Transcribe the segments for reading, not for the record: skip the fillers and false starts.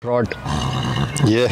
Trout ये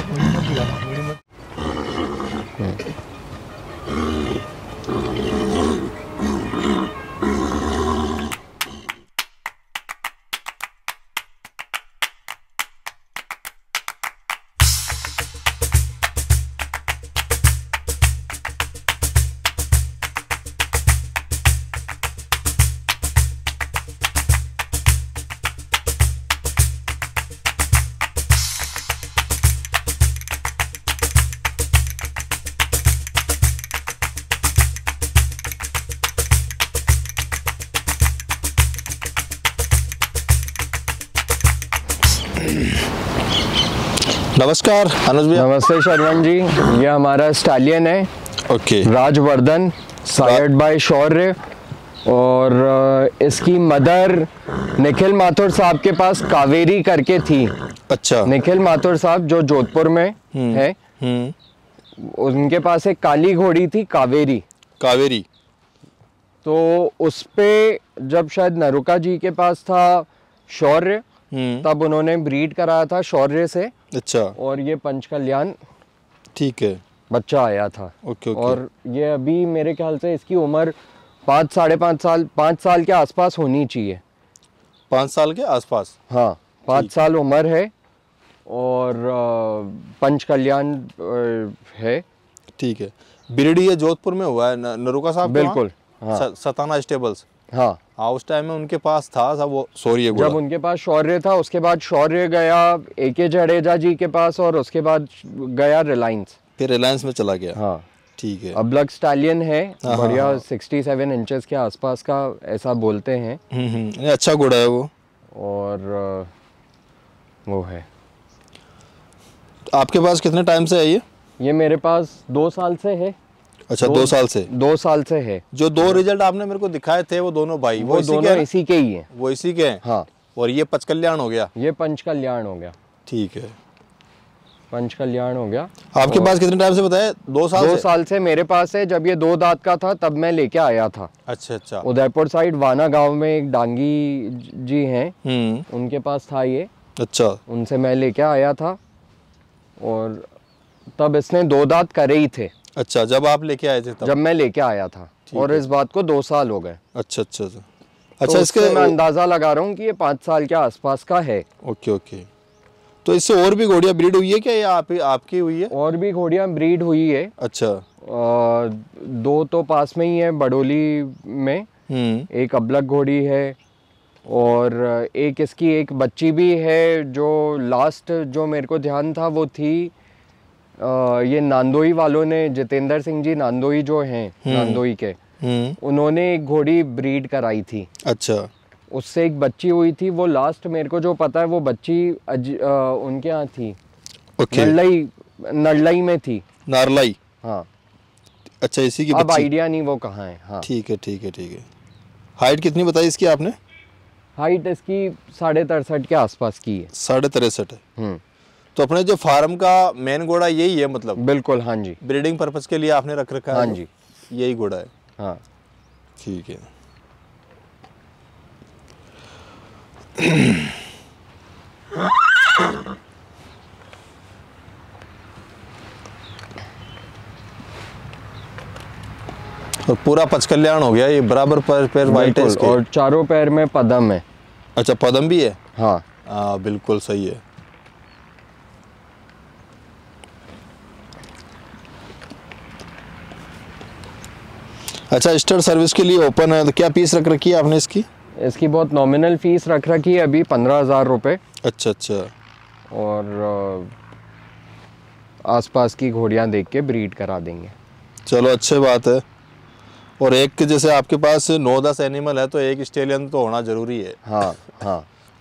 नमस्कार अनुज भैया। नमस्ते शरवण जी, ये हमारा स्टालियन है। Okay. Rajvardhan, sired by Shaurya. और इसकी मदर निखिल माथुर साहब के पास कावेरी करके थी। अच्छा। निखिल माथुर साहब जो जोधपुर में है, उनके पास एक काली घोड़ी थी कावेरी। कावेरी। तो उस पे जब शायद नरुका जी के पास था शौर्य, तब उन्होंने ब्रीड कराया था शौर्य से। अच्छा। और ये पंचकल्याण ठीक है, बच्चा आया था। Okay okay. और ये अभी मेरे ख्याल से इसकी उम्र 5 साल के आसपास होनी चाहिए। 5 साल के आसपास। हाँ, 5 साल उम्र है। और पंचकल्याण है। ठीक है। ब्रीड ये जोधपुर में हुआ है नरुका साहब के बिल्कुल। वहाँ? हाँ। सताना स्टेबल्स। हाँ, उस टाइम में उनके पास था सब वो सॉरी जब उनके पास शौर्य था, उसके बाद शौर्य गया AK जडेजा जी के पास, और उसके बाद गया रिलायंस। फिर रिलायंस में चला गया। हाँ, ठीक है। अब लग स्टालियन है, हाँ, बढ़िया। हाँ। 67 इंचेस के आसपास का ऐसा बोलते हैं। नहीं, अच्छा घोड़ा है वो। और वो है। आपके पास कितने टाइम से है ये मेरे पास 2 साल से है। अच्छा, 2 साल से। 2 साल से है। जो 2 रिजल्ट आपने मेरे को दिखाए थे वो दोनों भाई वो दोनों इसी के ही हैं। वो इसी के हैं। हाँ। और ये पंचकल्याण हो गया। ये पंचकल्याण हो गया। ठीक है, पंचकल्याण हो गया। आपके पास कितने टाइम से बताया? 2 साल 2 से? साल से मेरे पास है। जब ये 2 दांत का था तब मैं लेके आया था। अच्छा अच्छा। उदयपुर साइड वाना गांव में एक डांगी जी हैं, उनके पास था ये। अच्छा। उनसे मैं लेके आया था। और तब इसने 2 दांत करे ही थे। अच्छा, जब आप लेके आए थे तब? जब मैं लेके आया था। और इस बात को 2 साल हो गए। अच्छा अच्छा अच्छा। अच्छा, अच्छा, इसके मैं अंदाजा लगा रहा हूँ कि ये 5 साल के आसपास का है। Okay okay. तो इससे और भी घोड़ियाँ ब्रीड हुई है क्या, या आपकी हुई है? और भी घोड़ियाँ ब्रीड हुई है। अच्छा। 2 तो पास में ही है बडोली में। एक अबलग घोड़ी है। और एक इसकी एक बच्ची भी है। जो लास्ट जो मेरे को ध्यान था वो थी, ये नांदोई वालों ने, जितेंद्र सिंह जी नांदोई जो हैं, नांदोई के, उन्होंने एक घोड़ी ब्रीड कराई थी। अच्छा। उससे एक बच्ची हुई थी। वो लास्ट मेरे को जो पता है वो बच्ची उनके यहाँ थी। ओके। नड़लई में थी। नारलाई। हाँ। अच्छा, इसी की अब बच्ची। आइडिया नहीं वो कहाँ है। हाँ। ठीक है ठीक है ठीक है। हाइट कितनी बताई इसकी आपने? हाइट इसकी 63.5 के आसपास की है। 63.5 है। तो अपने जो फार्म का मेन घोड़ा यही है मतलब? बिल्कुल, हाँ जी। ब्रीडिंग पर्पस के लिए आपने रख रखा है? हाँ जी, यही घोड़ा है। हाँ। ठीक है। और पूरा पंचकल्याण हो गया ये, बराबर पैर वाइट है इसके। और चारों पैर में पदम है। अच्छा, पदम भी है? हाँ। बिल्कुल सही है। अच्छा, स्टार सर्विस के लिए ओपन है, तो क्या फीस रख रखी है आपने इसकी? इसकी बहुत नॉमिनल फीस रख रखी है अभी, 15,000 रुपये। अच्छा अच्छा। और आसपास की घोड़ियाँ देख के ब्रीड करा देंगे। चलो, अच्छी बात है। और एक जैसे आपके पास 9-10 एनिमल है तो एक स्टेलियन तो होना जरूरी है। हाँ हाँ।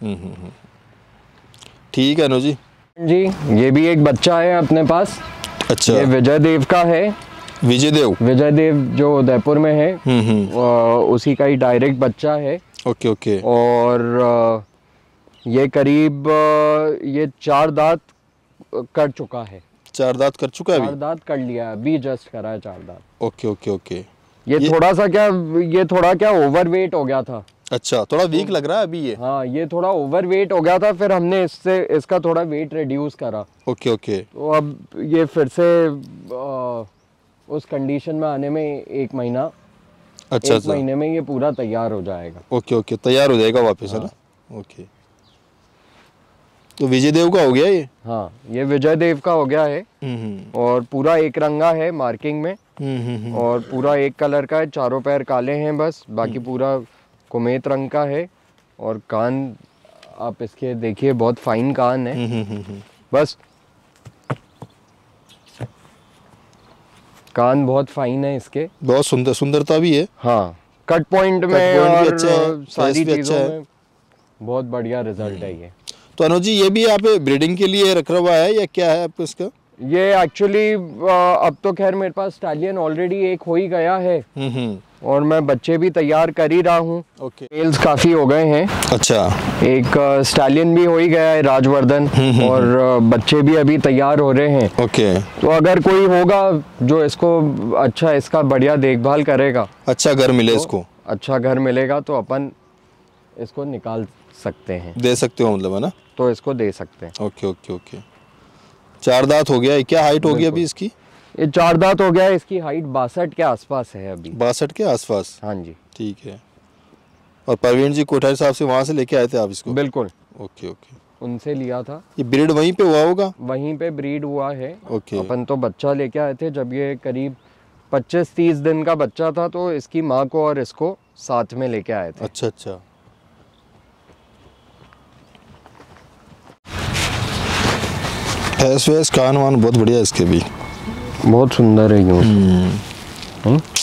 ठीक है अनु जी। जी, ये भी एक बच्चा है अपने पास। अच्छा। ये विजय देव का है। विजय देव जो उदयपुर में है, उसी का ही डायरेक्ट बच्चा है। Okay okay. और ये करीब ये 4 दांत कर चुका है। 4 दांत कर चुका है अभी? 4 दांत कर लिया है अभी, जस्ट करा है 4 दांत। Okay okay okay. ये थोड़ा क्या ओवरवेट हो गया था। अच्छा, थोड़ा वीक लग रहा है अभी ये। हाँ, ये थोड़ा ओवर वेट हो गया था, फिर हमने इसका थोड़ा वेट रिड्यूस करा। Okay okay. तो अब ये फिर से उस कंडीशन में आने में 1 महीना, अच्छा 1 महीने में ये पूरा तैयार हो जाएगा। ओके ओके, तैयार हो जाएगा वापस, है ना। ओके, तो विजय देव का हो गया ये। हाँ, ये विजय देव का हो गया है। और पूरा एक रंगा है मार्किंग में। और पूरा एक कलर का है, चारों पैर काले हैं बस, बाकी पूरा कुमेत रंग का है। और कान आप इसके देखिए, बहुत फाइन कान है। बस कान बहुत फाइन है इसके, बहुत सुंदरता भी है। हाँ, कट पॉइंट में भी और अच्छा है, सारी भी अच्छा चीज़ों है। में बहुत बढ़िया रिजल्ट है ये। तो अनुज जी, ये भी आप ब्रीडिंग के लिए रखा हुआ है या क्या है आपको इसका? ये एक्चुअली अब तो खैर मेरे पास स्टैलियन ऑलरेडी एक हो ही गया है। और मैं बच्चे भी तैयार कर ही रहा हूँ। ओके, मेल्स काफ़ी हो गए हैं। अच्छा, एक स्टैलियन भी हो ही गया है, राजवर्धन। और बच्चे भी अभी तैयार हो रहे हैं। ओके। तो अगर कोई होगा जो इसको अच्छा, इसका बढ़िया देखभाल करेगा, अच्छा घर मिले तो इसको, अच्छा घर मिलेगा, तो अपन इसको निकाल सकते हैं, दे सकते हो मतलब, है ना। तो इसको दे सकते हैं। Okay okay okay. 4 दांत हो गया, क्या हाइट होगी अभी इसकी? ये 4 दांत हो गया है, इसकी हाइट 62 के आसपास है अभी। 62 के आसपास, हाँ जी, ठीक है। और परवीन जी कोठारी साहब से वहाँ से लेके आए थे आप इसको? बिल्कुल, ओके ओके, उनसे लिया था। ये ब्रीड वहीं पे हुआ होगा? वहीं पे ब्रीड हुआ है। ओके। अपन तो बच्चा लेके आए थे जब ये करीब 25-30 दिन का बच्चा था, तो इसकी माँ को और इसको साथ में लेके आए थे। अच्छा अच्छा। भैंस कान वान बहुत बढ़िया है इसके भी, बहुत सुंदर है यूं।